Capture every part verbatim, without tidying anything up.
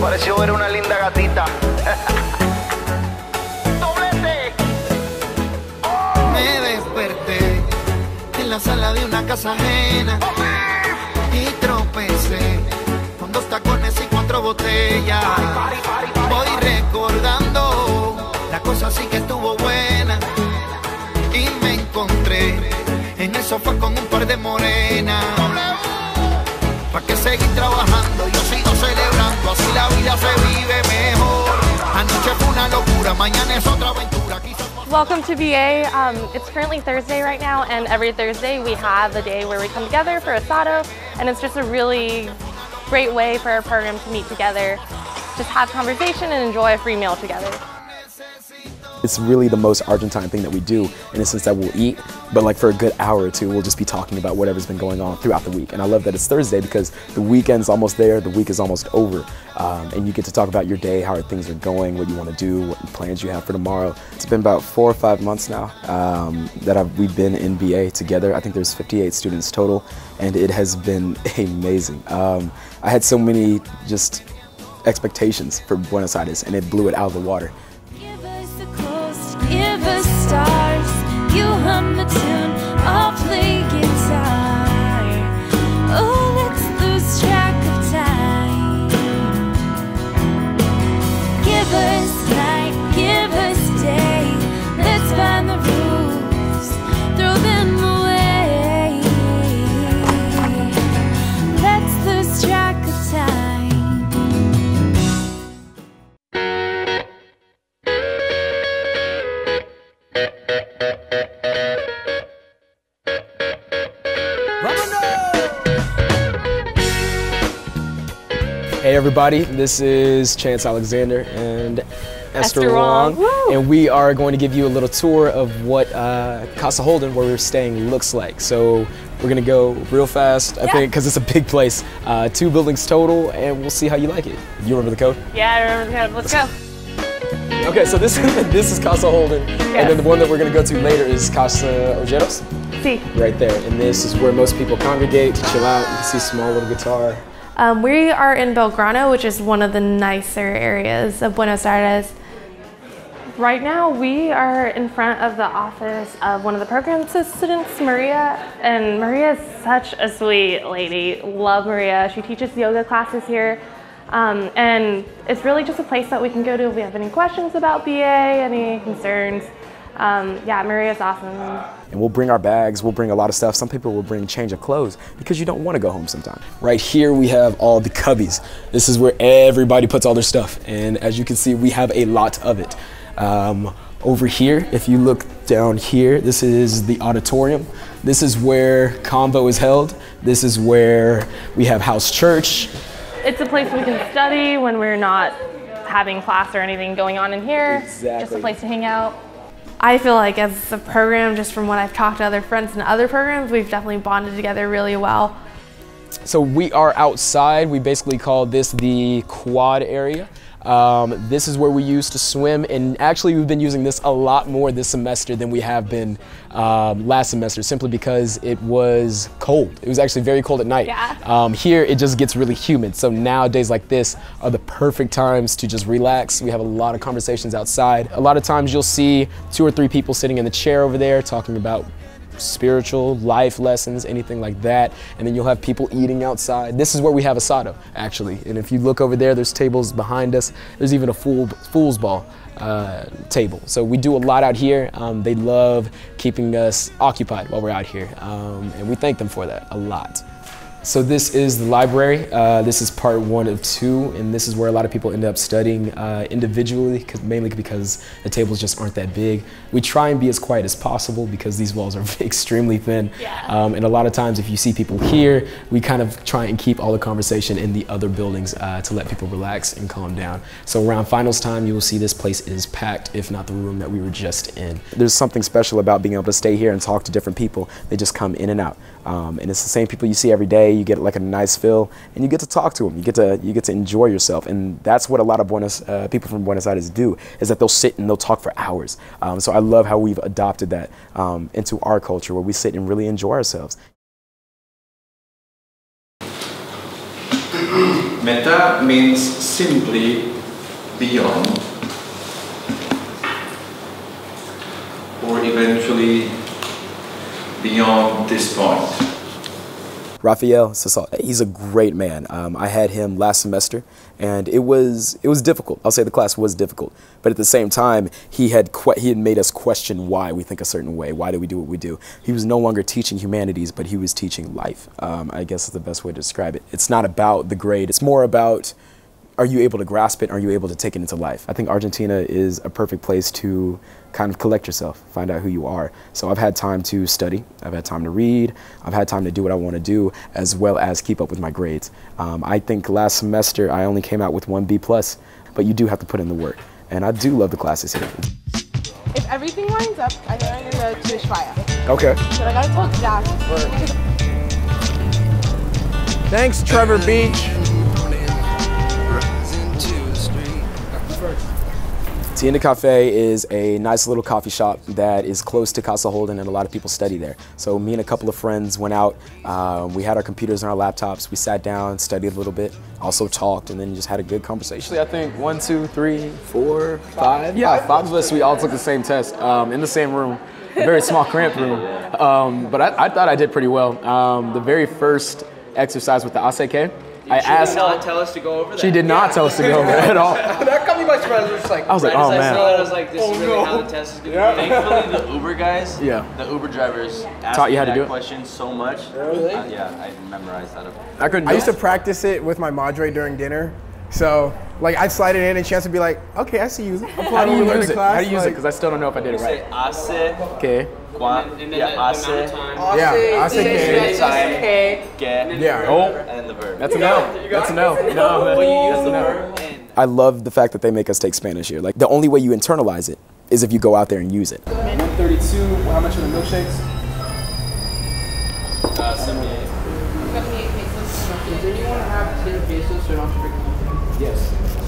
Pareció ver una linda gatita. ¡Doblete! Oh. Me desperté en la sala de una casa ajena y tropecé con dos tacones y cuatro botellas. Voy recordando, la cosa sí que estuvo buena y me encontré en el sofá con un par de morenas. ¿Pa' qué seguir trabajando? Yo sigo celebrando, así la vida se vive mejor. Anoche fue una locura, mañana es otra aventura. Welcome to B A. Um, it's currently Thursday right now, and every Thursday we have a day where we come together for asado, and it's just a really great way for our program to meet together, just have conversation and enjoy a free meal together. It's really the most Argentine thing that we do in the sense that we'll eat, but like for a good hour or two, we'll just be talking about whatever's been going on throughout the week. And I love that it's Thursday because the weekend's almost there, the week is almost over. Um, and you get to talk about your day, how things are going, what you want to do, what plans you have for tomorrow. It's been about four or five months now um, that I've, we've been in B A together. I think there's fifty-eight students total, and it has been amazing. Um, I had so many just expectations for Buenos Aires, and it blew it out of the water. Give us stars, you hum the tune, I'll play guitar. Oh, let's lose track of time. Give us night, give us day, let's find the rules, throw them away. Let's lose track of time. Hey everybody, this is Chance Alexander and Esther, Esther Wong, Wong. and we are going to give you a little tour of what uh, Casa Holden, where we're staying, looks like. So we're going to go real fast, I yeah. think, because it's a big place. Uh, two buildings total, and we'll see how you like it. You remember the code? Yeah, I remember the code. Let's go. Okay, so this is this is Casa Holden, yes. And then the one that we're going to go to later is Casa Ojeros. See. Right there, and this is where most people congregate to chill out. You can see a small little guitar. Um, we are in Belgrano, which is one of the nicer areas of Buenos Aires. Right now, we are in front of the office of one of the program assistants, Maria, and Maria is such a sweet lady. Love Maria. She teaches yoga classes here, um, and it's really just a place that we can go to if we have any questions about B A, any concerns. Um, yeah, Maria's awesome. And we'll bring our bags, we'll bring a lot of stuff. Some people will bring change of clothes because you don't want to go home sometime. Right here we have all the cubbies. This is where everybody puts all their stuff. And as you can see, we have a lot of it. Um, over here, if you look down here, this is the auditorium. This is where Convo is held. This is where we have house church. It's a place we can study when we're not having class or anything going on in here. Exactly. Just a place to hang out. I feel like as a program, just from what I've talked to other friends in other programs, we've definitely bonded together really well. So we are outside. We basically call this the quad area. Um, this is where we used to swim, and actually we've been using this a lot more this semester than we have been um, last semester, simply because it was cold. It was actually very cold at night. Yeah. Um, here it just gets really humid, so now days like this are the perfect times to just relax. We have a lot of conversations outside. A lot of times you'll see two or three people sitting in the chair over there talking about spiritual life lessons, anything like that, and then you'll have people eating outside. This is where we have asado, actually, and if you look over there, there's tables behind us. There's even a fool, fool's ball uh, table. So we do a lot out here. Um, they love keeping us occupied while we're out here, um, and we thank them for that a lot. So this is the library. Uh, this is part one of two, and this is where a lot of people end up studying uh, individually, cause, mainly because the tables just aren't that big. We try and be as quiet as possible because these walls are extremely thin. Yeah. Um, and a lot of times if you see people here, we kind of try and keep all the conversation in the other buildings uh, to let people relax and calm down. So around finals time, you will see this place is packed, if not the room that we were just in. There's something special about being able to stay here and talk to different people. They just come in and out. Um, and it's the same people you see every day. You get like a nice feel, and you get to talk to them. You get to you get to enjoy yourself, and that's what a lot of Buenos uh, people from Buenos Aires do. Is that they'll sit and they'll talk for hours. Um, so I love how we've adopted that um, into our culture, where we sit and really enjoy ourselves. Meta means simply beyond, or eventually beyond this point. Rafael, he's a great man. Um, I had him last semester, and it was it was difficult. I'll say the class was difficult, but at the same time, he had que he had made us question why we think a certain way. Why do we do what we do? He was no longer teaching humanities, but he was teaching life. Um, I guess is the best way to describe it. It's not about the grade. It's more about, are you able to grasp it? Are you able to take it into life? I think Argentina is a perfect place to kind of collect yourself, find out who you are. So I've had time to study, I've had time to read, I've had time to do what I want to do, as well as keep up with my grades. Um, I think last semester I only came out with one B plus, but you do have to put in the work. And I do love the classes here. If everything lines up, I know I'm going to finish fire. Okay. But I got to talk to Jack. Thanks, Trevor Beach. Tienda Cafe is a nice little coffee shop that is close to Casa Holden, and a lot of people study there. So me and a couple of friends went out, uh, we had our computers and our laptops, we sat down, studied a little bit, also talked, and then just had a good conversation. I think one, two, three, four, five, yeah, five of us, we all took the same test um, in the same room, a very small cramped room. Um, but I, I thought I did pretty well. Um, the very first exercise with the A C K, I asked. She did not tell us to go over that. She did not tell us to go over that at all. That caught me by surprise. I was just like, I was like, right oh as man. I saw that, I was like, this Oh, is really no. how the test is going to Yeah. be. Thankfully, the Uber guys, Yeah. the Uber drivers asked Taught you me how to that do it? question so much. Really? Uh, yeah, I memorized that. I couldn't. I do used to it. practice it with my madre during dinner. So, like, I'd slide it in and Chance would be like, okay, I see you. I'm How do you use it? class. How do you use it? like, Because I still don't know if I did it Say right. hace, Okay. cuan, And then yeah, the, the amount hace, of time. Yeah, I say time, Okay. get, Yeah. Oh, and then the verb. that's a no. That's a no. No, But you use that's the a no. verb and I love the fact that they make us take Spanish here. Like, the only way you internalize it is if you go out there and use it. one thirty-two, how much are the milkshakes? uh, seventy-eight. seventy-eight pesos. Does anyone have ten pesos so don't forget? Yes.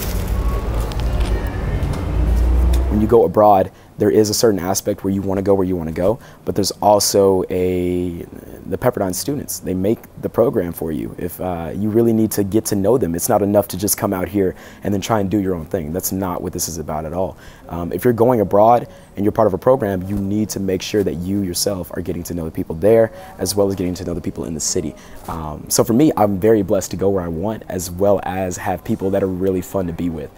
When you go abroad, there is a certain aspect where you want to go where you want to go, but there's also a, the Pepperdine students, they make the program for you. If uh, you really need to get to know them, it's not enough to just come out here and then try and do your own thing. That's not what this is about at all. Um, if you're going abroad and you're part of a program, you need to make sure that you yourself are getting to know the people there, as well as getting to know the people in the city. Um, so for me, I'm very blessed to go where I want, as well as have people that are really fun to be with.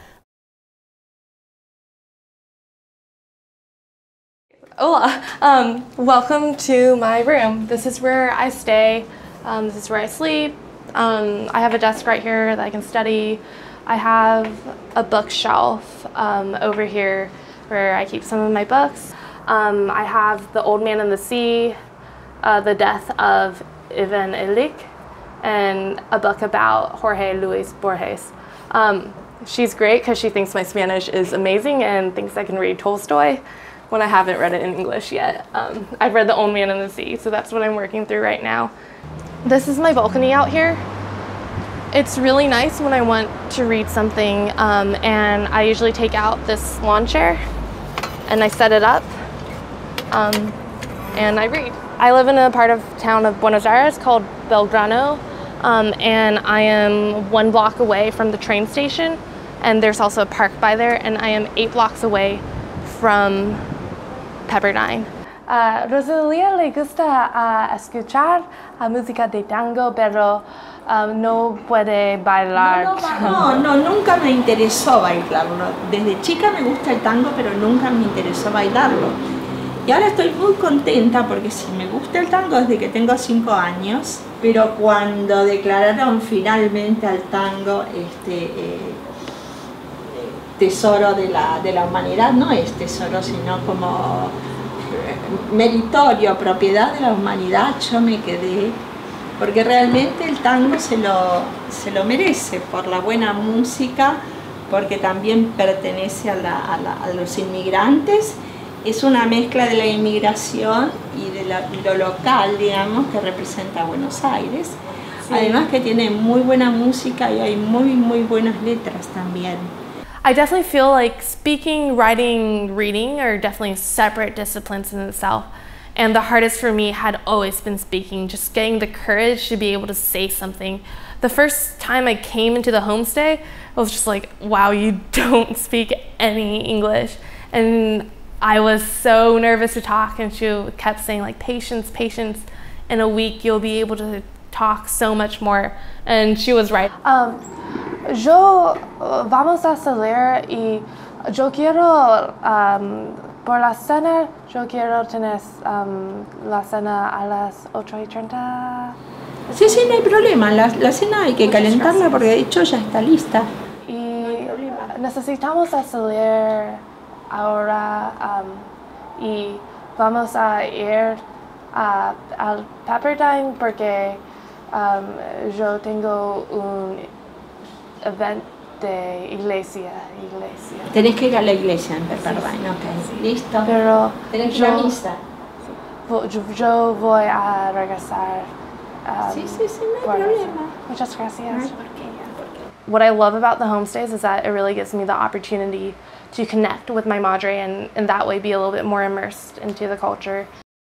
Hola, um, welcome to my room. This is where I stay. Um, this is where I sleep. Um, I have a desk right here that I can study. I have a bookshelf um, over here where I keep some of my books. Um, I have The Old Man and the Sea, uh, The Death of Ivan Illich, and a book about Jorge Luis Borges. Um, she's great because she thinks my Spanish is amazing and thinks I can read Tolstoy, when I haven't read it in English yet. Um, I've read The Old Man and the Sea, so that's what I'm working through right now. This is my balcony out here. It's really nice when I want to read something, um, and I usually take out this lawn chair and I set it up um, and I read. I live in a part of town of Buenos Aires called Belgrano, um, and I am one block away from the train station, and there's also a park by there, and I am eight blocks away from Pepperdine. Uh, Rosalía le gusta uh, escuchar uh, música de tango, pero um, no puede bailar. No, no, no, nunca me interesó bailarlo. Desde chica me gusta el tango, pero nunca me interesó bailarlo. Y ahora estoy muy contenta porque sí, me gusta el tango desde que tengo cinco años, pero cuando declararon finalmente al tango este, eh, tesoro de la, de la humanidad, no es tesoro, sino como meritorio, propiedad de la humanidad, yo me quedé, porque realmente el tango se lo, se lo merece por la buena música, porque también pertenece a, la, a, la, a los inmigrantes, es una mezcla de la inmigración y de la, lo local, digamos, que representa a Buenos Aires, sí. Además que tiene muy buena música y hay muy, muy buenas letras también. I definitely feel like speaking, writing, reading are definitely separate disciplines in itself. And the hardest for me had always been speaking, just getting the courage to be able to say something. The first time I came into the homestay, I was just like, wow, you don't speak any English. And I was so nervous to talk, and she kept saying like, patience, patience. In a week, you'll be able to talk so much more. And she was right. Um, yo vamos a salir y yo quiero um, por la cena, yo quiero tener um, la cena a las ocho y treinta. Sí, sí, no hay problema. La, la cena hay que calentarla porque de hecho ya está lista. Y no necesitamos salir ahora um, y vamos a ir a, al Pepperdine porque um, yo tengo un evento de iglesia, iglesia. Tenés que ir a la iglesia en Pepperdine, ok. Listo. Pero tenés que ir a misa. Yo, yo voy a regresar. Um, sí, sí, sí, no hay problema. Muchas gracias. No. What I love about the homestays is that it really gives me the opportunity to connect with my madre and in that way be a little bit more immersed into the culture.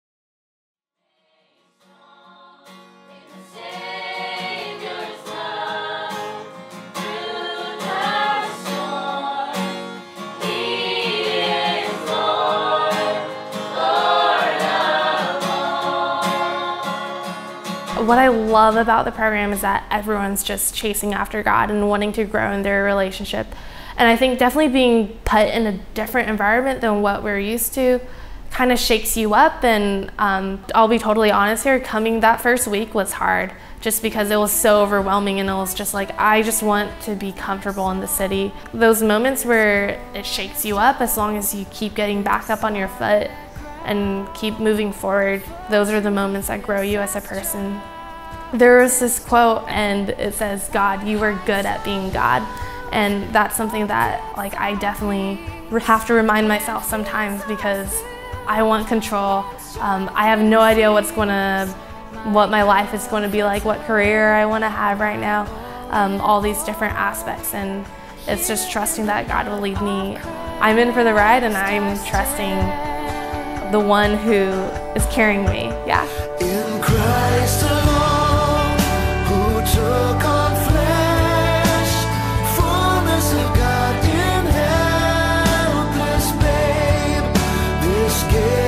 What I love about the program is that everyone's just chasing after God and wanting to grow in their relationship. And I think definitely being put in a different environment than what we're used to kind of shakes you up. And um, I'll be totally honest here, coming that first week was hard just because it was so overwhelming, and it was just like, I just want to be comfortable in the city. Those moments where it shakes you up, as long as you keep getting back up on your foot and keep moving forward, those are the moments that grow you as a person. There was this quote, and it says, God, you are good at being God. And that's something that like I definitely have to remind myself sometimes, because I want control. Um, I have no idea what's gonna, what my life is going to be like, what career I want to have right now, um, all these different aspects. And it's just trusting that God will lead me. I'm in for the ride, and I'm trusting the one who is carrying me, yeah. In Christ alone, who took on flesh, fullness of God in helpless babe, this gave